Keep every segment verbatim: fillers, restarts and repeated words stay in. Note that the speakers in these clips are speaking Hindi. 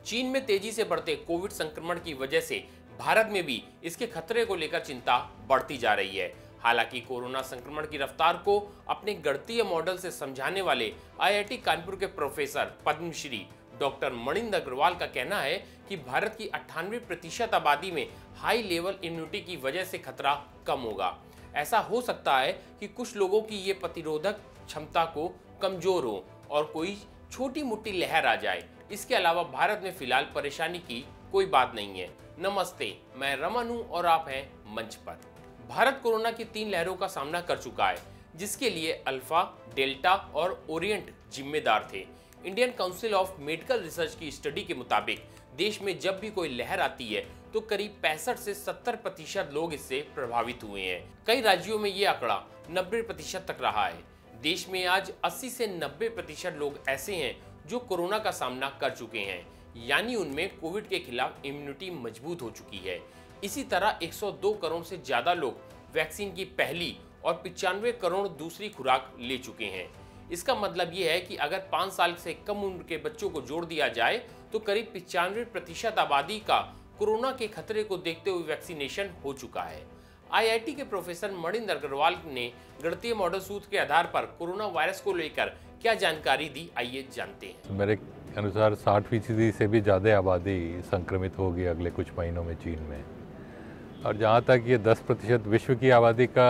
चीन में तेजी से बढ़ते कोविड संक्रमण की वजह से भारत में भी इसके खतरे को लेकर चिंता बढ़ती जा रही है। हालांकि कोरोना संक्रमण की रफ्तार को अपने गणितीय मॉडल से समझाने वाले आईआईटी कानपुर के प्रोफेसर पद्मश्री डॉक्टर मणिंद अग्रवाल का कहना है कि भारत की अट्ठानवे प्रतिशत आबादी में हाई लेवल इम्यूनिटी की वजह से खतरा कम होगा। ऐसा हो सकता है कि कुछ लोगों की ये प्रतिरोधक क्षमता को कमजोर हो और कोई छोटी मोटी लहर आ जाए। इसके अलावा भारत में फिलहाल परेशानी की कोई बात नहीं है। नमस्ते, मैं रमन हूं और आप हैं मंच पर। भारत कोरोना की तीन लहरों का सामना कर चुका है, जिसके लिए अल्फा, डेल्टा और ओरिएंट जिम्मेदार थे। Indian Council of Medical Research की स्टडी के मुताबिक देश में जब भी कोई लहर आती है तो करीब पैंसठ से सत्तर प्रतिशत लोग इससे प्रभावित हुए हैं। कई राज्यों में ये आंकड़ा नब्बे प्रतिशत तक रहा है। देश में आज अस्सी से नब्बे प्रतिशत लोग ऐसे हैं जो कोरोना का सामना कर चुके हैं, यानी उनमें कोविड के खिलाफ इम्यूनिटी मजबूत हो चुकी है। इसी तरह एक सौ दो करोड़ से ज्यादा लोग वैक्सीन की पहली और पचानवे करोड़ दूसरी खुराक ले चुके हैं। इसका मतलब ये है कि अगर पाँच साल से कम उम्र के बच्चों को जोड़ दिया जाए तो करीब पचानवे प्रतिशत आबादी का कोरोना के खतरे को देखते हुए वैक्सीनेशन हो चुका है। आईआईटी के प्रोफेसर मणिंद अग्रवाल ने गणितीय मॉडल सूत्र के आधार पर कोरोना वायरस को लेकर क्या जानकारी दी, आइए जानते हैं। मेरे अनुसार साठ फीसदी से भी ज़्यादा आबादी संक्रमित होगी अगले कुछ महीनों में चीन में। और जहाँ तक ये दस प्रतिशत विश्व की आबादी का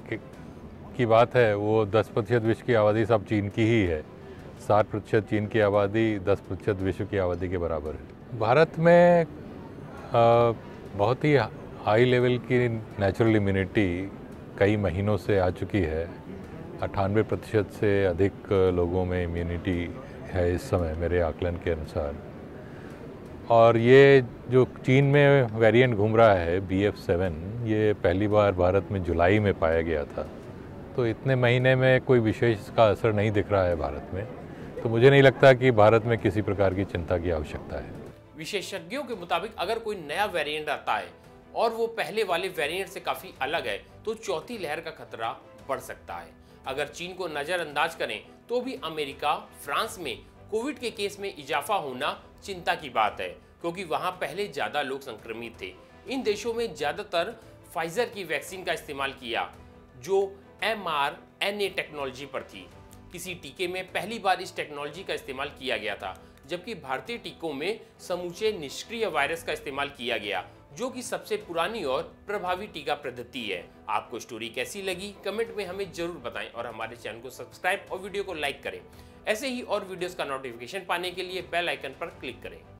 की बात है, वो दस प्रतिशत विश्व की आबादी सब चीन की ही है। साठ प्रतिशत चीन की आबादी दस प्रतिशत विश्व की आबादी के बराबर है। भारत में आ, बहुत ही हाई लेवल की नेचुरल इम्यूनिटी कई महीनों से आ चुकी है। अट्ठानवे प्रतिशत से अधिक लोगों में इम्यूनिटी है इस समय मेरे आकलन के अनुसार। और ये जो चीन में वेरिएंट घूम रहा है बी एफ सेवन, ये पहली बार भारत में जुलाई में पाया गया था। तो इतने महीने में कोई विशेष इसका असर नहीं दिख रहा है भारत में। तो मुझे नहीं लगता कि भारत में किसी प्रकार की चिंता की आवश्यकता है। विशेषज्ञों के मुताबिक अगर कोई नया वेरिएंट आता है और वो पहले वाले वेरिएंट से काफी अलग है तो चौथी लहर का खतरा बढ़ सकता है। अगर चीन को नजरअंदाज करें तो भी अमेरिका, फ्रांस में कोविड के केस में इजाफा होना चिंता की बात है, क्योंकि वहां पहले ज्यादा लोग संक्रमित थे। इन देशों में ज्यादातर फाइजर की वैक्सीन का इस्तेमाल किया, जो M R N A technology पर थी। किसी टीके में पहली बार इस टेक्नोलॉजी का इस्तेमाल किया गया था, जबकि भारतीय टीकों में समूचे निष्क्रिय वायरस का इस्तेमाल किया गया, जो कि सबसे पुरानी और प्रभावी टीका पद्धति है। आपको स्टोरी कैसी लगी कमेंट में हमें जरूर बताएं और हमारे चैनल को सब्सक्राइब और वीडियो को लाइक करें। ऐसे ही और वीडियोस का नोटिफिकेशन पाने के लिए बेल आइकन पर क्लिक करें।